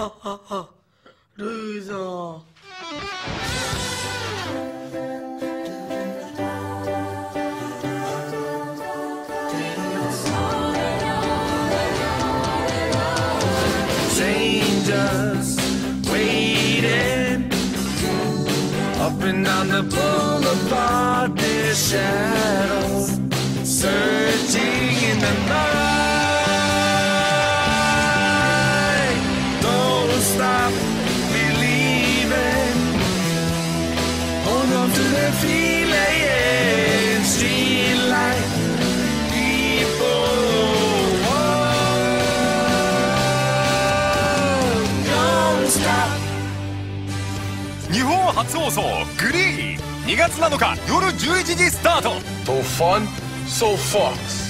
ルーザー。 Strangers waiting up and down the boulevard, their shadows searching in the night. Don't stop believing, hold on to their feeling. Street light people, don't stop. 日本初放送グリー2月7日夜11時スタート。 So fun, so fox.